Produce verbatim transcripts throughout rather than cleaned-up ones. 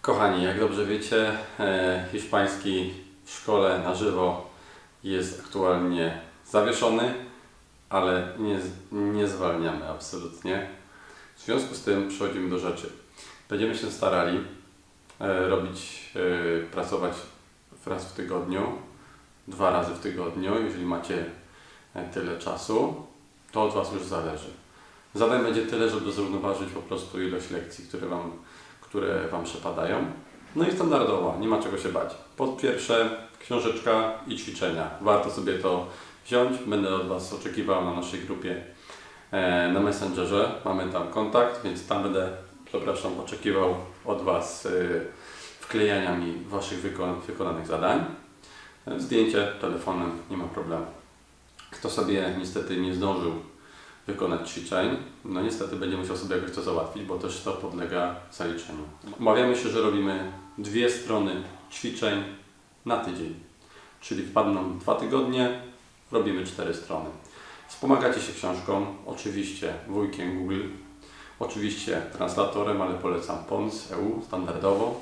Kochani, jak dobrze wiecie, e, hiszpański w szkole na żywo jest aktualnie zawieszony, ale nie, nie zwalniamy absolutnie. W związku z tym przechodzimy do rzeczy. Będziemy się starali e, robić, e, pracować raz w tygodniu, dwa razy w tygodniu. Jeżeli macie tyle czasu, to od Was już zależy. Zadań będzie tyle, żeby zrównoważyć po prostu ilość lekcji, które Wam, które wam przepadają. No i standardowo, nie ma czego się bać. Po pierwsze, książeczka i ćwiczenia. Warto sobie to wziąć. Będę od Was oczekiwał na naszej grupie e, na Messengerze. Mamy tam kontakt, więc tam będę, przepraszam, oczekiwał od Was e, wklejania mi Waszych wykon wykonanych zadań. E, zdjęcie telefonem, nie ma problemu. Kto sobie niestety nie zdążył wykonać ćwiczeń, no niestety będzie musiał sobie jakoś to załatwić, bo też to podlega zaliczeniu. Umawiamy się, że robimy dwie strony ćwiczeń na tydzień, czyli wpadną dwa tygodnie, robimy cztery strony. Wspomagacie się książką, oczywiście wujkiem Google, oczywiście translatorem, ale polecam Pons E U standardowo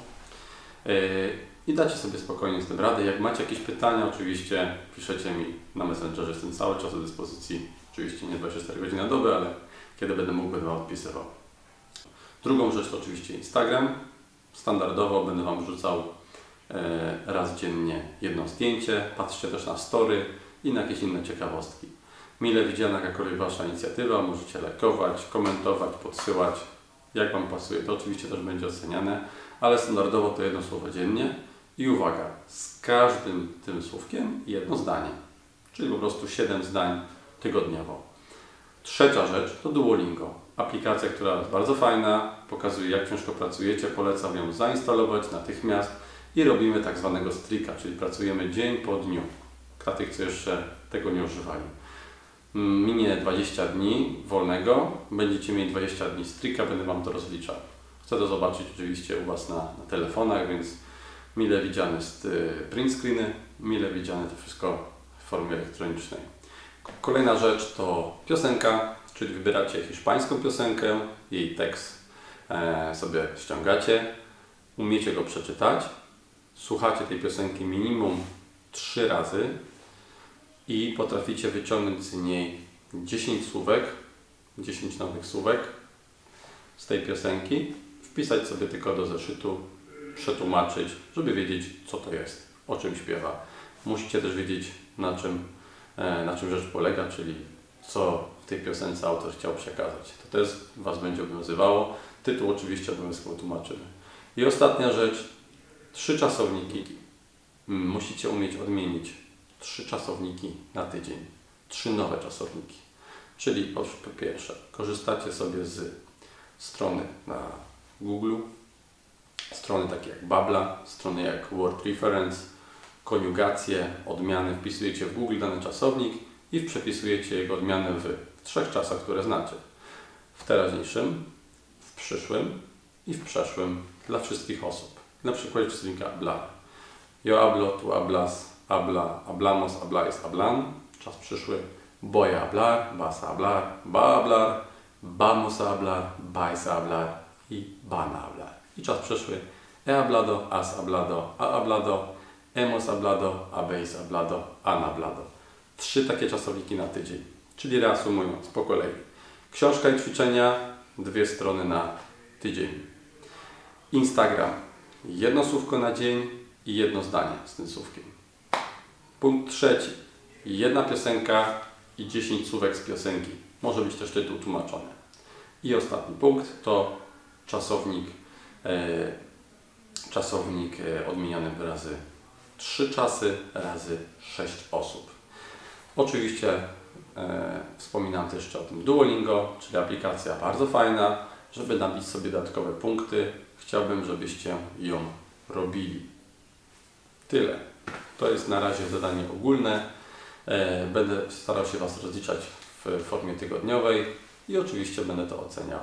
i dacie sobie spokojnie z tym radę. Jak macie jakieś pytania, oczywiście piszecie mi na Messengerze, jestem cały czas do dyspozycji. Oczywiście nie dwadzieścia cztery godziny na dobę, ale kiedy będę mógł, będę Wam odpisywał. Drugą rzecz to oczywiście Instagram. Standardowo będę Wam wrzucał e, raz dziennie jedno zdjęcie. Patrzcie też na story i na jakieś inne ciekawostki. Mile widziana jakakolwiek Wasza inicjatywa, możecie lajkować, komentować, podsyłać. Jak Wam pasuje, to oczywiście też będzie oceniane, ale standardowo to jedno słowo dziennie. I uwaga, z każdym tym słówkiem jedno zdanie, czyli po prostu siedem zdań tygodniowo. Trzecia rzecz to Duolingo. Aplikacja, która jest bardzo fajna, pokazuje jak ciężko pracujecie, polecam ją zainstalować natychmiast i robimy tak zwanego streaka, czyli pracujemy dzień po dniu. Dla tych, co jeszcze tego nie używali. Minie dwadzieścia dni wolnego, będziecie mieli dwadzieścia dni streaka, będę Wam to rozliczał. Chcę to zobaczyć oczywiście u Was na, na telefonach, więc mile widziane jest print screeny, mile widziane to wszystko w formie elektronicznej. Kolejna rzecz to piosenka, czyli wybieracie hiszpańską piosenkę, jej tekst e, sobie ściągacie, umiecie go przeczytać, słuchacie tej piosenki minimum trzy razy i potraficie wyciągnąć z niej dziesięć słówek, dziesięć nowych słówek z tej piosenki, wpisać sobie tylko do zeszytu, przetłumaczyć, żeby wiedzieć, co to jest, o czym śpiewa. Musicie też wiedzieć, na czym na czym rzecz polega, czyli co w tej piosence autor chciał przekazać. To też Was będzie obowiązywało. Tytuł oczywiście obowiązkowo tłumaczymy. I ostatnia rzecz, trzy czasowniki. Musicie umieć odmienić trzy czasowniki na tydzień. Trzy nowe czasowniki. Czyli po pierwsze, korzystacie sobie z strony na Google, strony takie jak Babla, strony jak Word Reference, koniugację, odmiany wpisujecie w Google dany czasownik i przepisujecie jego odmianę w, w trzech czasach, które znacie. W teraźniejszym, w przyszłym i w przeszłym dla wszystkich osób. Na przykładzie czasownika hablar. Yo hablo, tú hablas, habla, hablamos, habláis, hablan. Czas przyszły. Voy a hablar, vas a hablar, va a hablar, vamos a hablar, vais a hablar i van a hablar. I czas przyszły. He hablado, has hablado, ha hablado, hemos hablado, habéis hablado, han hablado. Trzy takie czasowniki na tydzień. Czyli reasumując po kolei. Książka i ćwiczenia, dwie strony na tydzień. Instagram. Jedno słówko na dzień i jedno zdanie z tym słówkiem. Punkt trzeci. Jedna piosenka i dziesięć słówek z piosenki. Może być też tytuł tłumaczony. I ostatni punkt to czasownik, e, czasownik e, odmieniony wyrazy trzy czasy razy sześć osób. Oczywiście e, wspominam też jeszcze o tym Duolingo, czyli aplikacja bardzo fajna, żeby nabić sobie dodatkowe punkty. Chciałbym, żebyście ją robili. Tyle. To jest na razie zadanie ogólne. E, będę starał się Was rozliczać w formie tygodniowej i oczywiście będę to oceniał.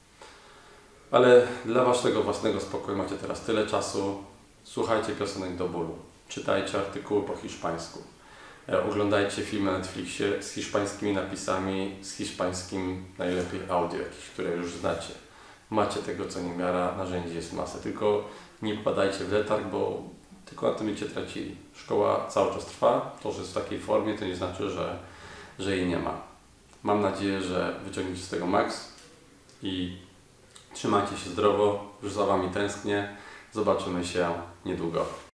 Ale dla Waszego własnego spokoju macie teraz tyle czasu. Słuchajcie piosenek do bólu. Czytajcie artykuły po hiszpańsku. E, oglądajcie filmy na Netflixie z hiszpańskimi napisami, z hiszpańskim najlepiej audio, jakieś, które już znacie. macie tego co niemiara, narzędzi jest masę, tylko nie wpadajcie w letarg, bo tylko na tym będziecie tracili. Szkoła cały czas trwa, to, że jest w takiej formie, to nie znaczy, że, że jej nie ma. Mam nadzieję, że wyciągniecie z tego maks i trzymajcie się zdrowo, już za Wami tęsknię. Zobaczymy się niedługo.